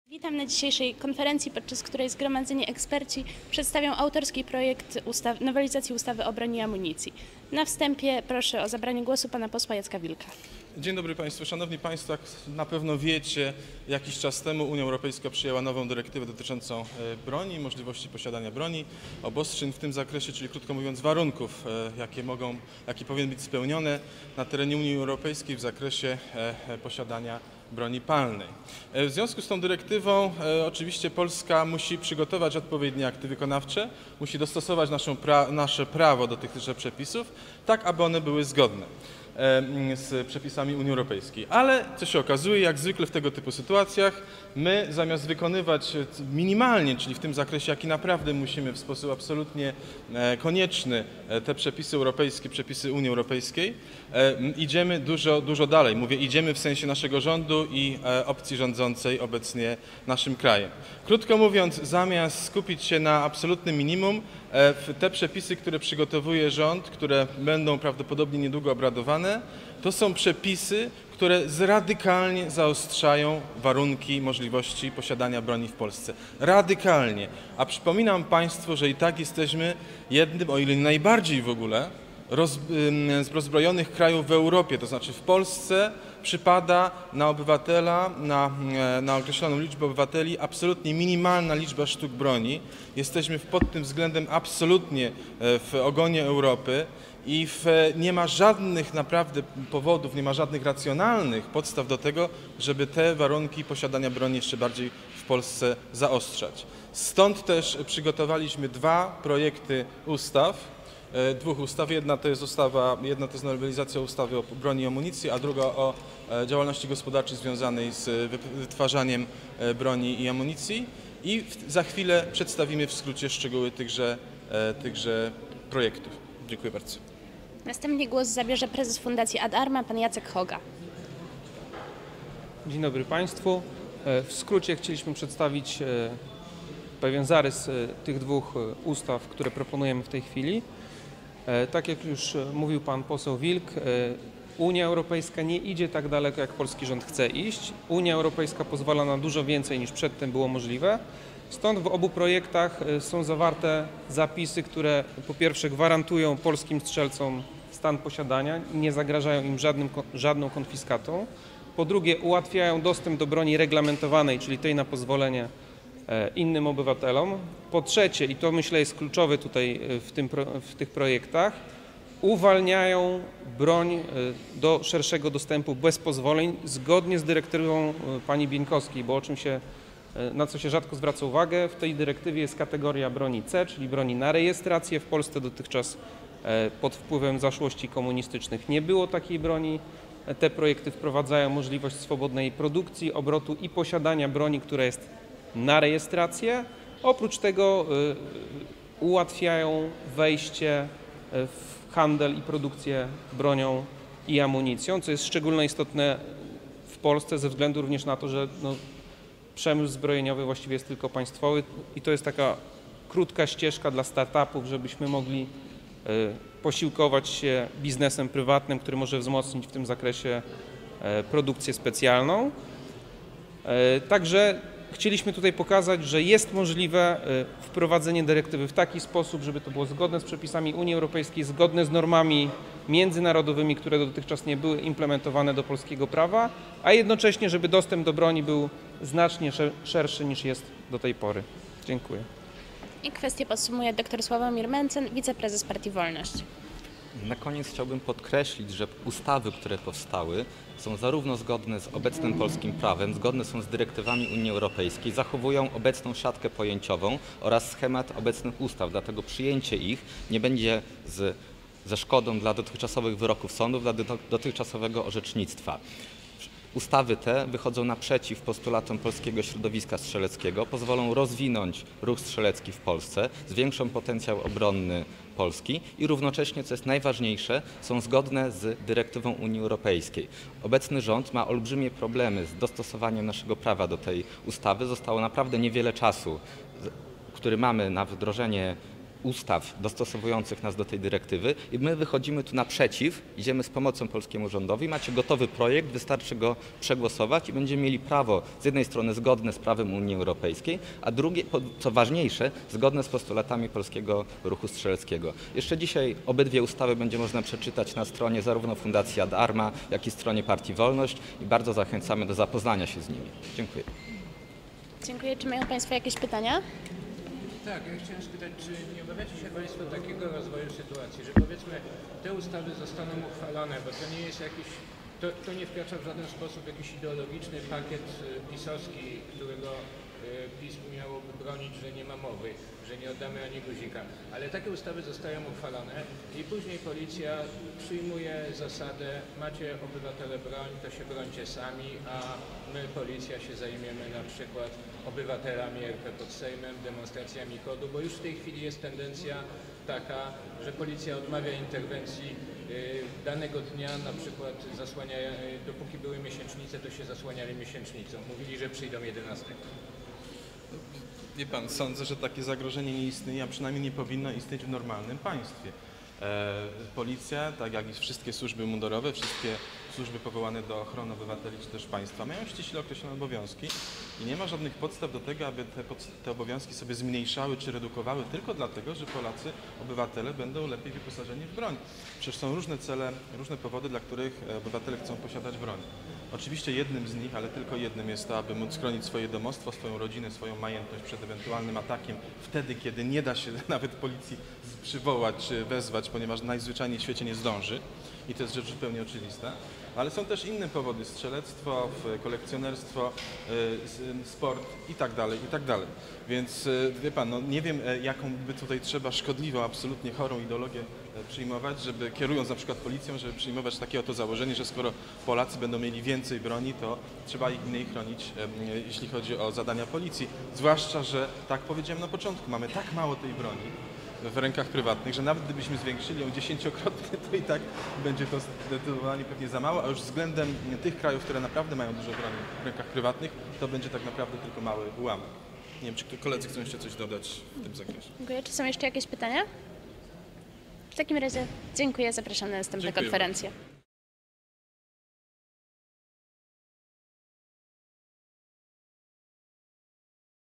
Witam na dzisiejszej konferencji, podczas której zgromadzeni eksperci przedstawią autorski projekt nowelizacji ustawy o broni i amunicji. Na wstępie proszę o zabranie głosu pana posła Jacka Wilka. Dzień dobry Państwu. Szanowni Państwo, jak na pewno wiecie, jakiś czas temu Unia Europejska przyjęła nową dyrektywę dotyczącą broni, możliwości posiadania broni, obostrzeń w tym zakresie, czyli krótko mówiąc warunków, jakie powinny być spełnione na terenie Unii Europejskiej w zakresie posiadania broni palnej. W związku z tą dyrektywą oczywiście Polska musi przygotować odpowiednie akty wykonawcze, musi dostosować nasze prawo do tychże przepisów, tak aby one były zgodne z przepisami Unii Europejskiej. Ale co się okazuje, jak zwykle w tego typu sytuacjach, my zamiast wykonywać minimalnie, czyli w tym zakresie, jaki naprawdę musimy w sposób absolutnie konieczny, te przepisy europejskie, przepisy Unii Europejskiej, idziemy dużo dalej. Mówię, idziemy w sensie naszego rządu i opcji rządzącej obecnie naszym krajem. Krótko mówiąc, zamiast skupić się na absolutnym minimum, te przepisy, które przygotowuje rząd, które będą prawdopodobnie niedługo obradowane, to są przepisy, które radykalnie zaostrzają warunki możliwości posiadania broni w Polsce. Radykalnie. A przypominam Państwu, że i tak jesteśmy jednym, o ile nie najbardziej w ogóle, z rozbrojonych krajów w Europie. To znaczy w Polsce przypada na obywatela, na określoną liczbę obywateli absolutnie minimalna liczba sztuk broni. Jesteśmy pod tym względem absolutnie w ogonie Europy i nie ma żadnych naprawdę powodów, nie ma żadnych racjonalnych podstaw do tego, żeby te warunki posiadania broni jeszcze bardziej w Polsce zaostrzać. Stąd też przygotowaliśmy dwa projekty ustaw. Dwóch ustaw. Jedna to jest nowelizacja ustawy o broni i amunicji, a druga o działalności gospodarczej związanej z wytwarzaniem broni i amunicji. I za chwilę przedstawimy w skrócie szczegóły tychże projektów. Dziękuję bardzo. Następnie głos zabierze prezes Fundacji Ad Arma, pan Jacek Hoga. Dzień dobry Państwu. W skrócie chcieliśmy przedstawić pewien zarys tych dwóch ustaw, które proponujemy w tej chwili. Tak jak już mówił pan poseł Wilk, Unia Europejska nie idzie tak daleko, jak polski rząd chce iść. Unia Europejska pozwala na dużo więcej, niż przedtem było możliwe. Stąd w obu projektach są zawarte zapisy, które po pierwsze gwarantują polskim strzelcom stan posiadania i nie zagrażają im żadną konfiskatą. Po drugie, ułatwiają dostęp do broni reglamentowanej, czyli tej na pozwolenie, innym obywatelom. Po trzecie, i to myślę jest kluczowe tutaj w tych projektach, uwalniają broń do szerszego dostępu bez pozwoleń, zgodnie z dyrektywą pani Bieńkowskiej, bo na co się rzadko zwraca uwagę, w tej dyrektywie jest kategoria broni C, czyli broni na rejestrację. W Polsce dotychczas pod wpływem zaszłości komunistycznych nie było takiej broni. Te projekty wprowadzają możliwość swobodnej produkcji, obrotu i posiadania broni, która jest na rejestrację. Oprócz tego ułatwiają wejście w handel i produkcję bronią i amunicją, co jest szczególnie istotne w Polsce ze względu również na to, że przemysł zbrojeniowy właściwie jest tylko państwowy i to jest taka krótka ścieżka dla startupów, żebyśmy mogli posiłkować się biznesem prywatnym, który może wzmocnić w tym zakresie produkcję specjalną. Także chcieliśmy tutaj pokazać, że jest możliwe wprowadzenie dyrektywy w taki sposób, żeby to było zgodne z przepisami Unii Europejskiej, zgodne z normami międzynarodowymi, które dotychczas nie były implementowane do polskiego prawa, a jednocześnie, żeby dostęp do broni był znacznie szerszy niż jest do tej pory. Dziękuję. I kwestię podsumuje dr Sławomir Mencen, wiceprezes Partii Wolność. Na koniec chciałbym podkreślić, że ustawy, które powstały, są zarówno zgodne z obecnym polskim prawem, zgodne są z dyrektywami Unii Europejskiej, zachowują obecną siatkę pojęciową oraz schemat obecnych ustaw, dlatego przyjęcie ich nie będzie ze szkodą dla dotychczasowych wyroków sądów, dla dotychczasowego orzecznictwa. Ustawy te wychodzą naprzeciw postulatom polskiego środowiska strzeleckiego, pozwolą rozwinąć ruch strzelecki w Polsce, zwiększą potencjał obronny Polski i równocześnie, co jest najważniejsze, są zgodne z dyrektywą Unii Europejskiej. Obecny rząd ma olbrzymie problemy z dostosowaniem naszego prawa do tej ustawy. Zostało naprawdę niewiele czasu, który mamy na wdrożenie ustaw dostosowujących nas do tej dyrektywy i my wychodzimy tu naprzeciw, idziemy z pomocą polskiemu rządowi. Macie gotowy projekt, wystarczy go przegłosować i będziemy mieli prawo z jednej strony zgodne z prawem Unii Europejskiej, a drugie, co ważniejsze, zgodne z postulatami polskiego ruchu strzeleckiego. Jeszcze dzisiaj obydwie ustawy będzie można przeczytać na stronie zarówno Fundacji Ad Arma, jak i stronie Partii Wolność i bardzo zachęcamy do zapoznania się z nimi. Dziękuję. Dziękuję. Czy mają Państwo jakieś pytania? Tak, ja chciałem spytać, czy nie obawiacie się Państwo takiego rozwoju sytuacji, że powiedzmy te ustawy zostaną uchwalone, bo to nie jest jakiś, to nie wkracza w żaden sposób jakiś ideologiczny pakiet pisowski, którego PiS miałoby bronić, że nie ma mowy, że nie oddamy ani guzika, ale takie ustawy zostają uchwalone i później policja przyjmuje zasadę, macie obywatele broń, to się brońcie sami, a my, policja, się zajmiemy na przykład obywatelami RP pod Sejmem, demonstracjami kodu, bo już w tej chwili jest tendencja taka, że policja odmawia interwencji danego dnia, na przykład zasłania, dopóki były miesięcznice, to się zasłaniali miesięcznicą, mówili, że przyjdą 11. Wie pan, sądzę, że takie zagrożenie nie istnieje, a przynajmniej nie powinno istnieć w normalnym państwie. Policja, tak jak i wszystkie służby mundurowe, wszystkie służby powołane do ochrony obywateli czy też państwa mają ściśle określone obowiązki i nie ma żadnych podstaw do tego, aby te obowiązki sobie zmniejszały czy redukowały tylko dlatego, że Polacy, obywatele będą lepiej wyposażeni w broń. Przecież są różne cele, różne powody, dla których obywatele chcą posiadać broń. Oczywiście jednym z nich, ale tylko jednym jest to, aby móc chronić swoje domostwo, swoją rodzinę, swoją majętność przed ewentualnym atakiem wtedy, kiedy nie da się nawet policji przywołać czy wezwać, ponieważ najzwyczajniej w świecie nie zdąży i to jest rzecz zupełnie oczywista. Ale są też inne powody, strzelectwo, kolekcjonerstwo, sport i tak dalej, i tak dalej. Więc wie pan, no nie wiem, jaką by tutaj trzeba szkodliwą, absolutnie chorą ideologię przyjmować, żeby kierując na przykład policją, żeby przyjmować takie oto założenie, że skoro Polacy będą mieli więcej broni, to trzeba ich mniej chronić, jeśli chodzi o zadania policji. Zwłaszcza, że tak powiedziałem na początku, mamy tak mało tej broni w rękach prywatnych, że nawet gdybyśmy zwiększyli ją 10-krotnie, to i tak będzie to zdecydowanie pewnie za mało, a już względem tych krajów, które naprawdę mają dużo broni w rękach prywatnych, to będzie tak naprawdę tylko mały ułamek. Nie wiem, czy koledzy chcą jeszcze coś dodać w tym zakresie. Dziękuję. Czy są jeszcze jakieś pytania? W takim razie dziękuję. Zapraszam na następną konferencję.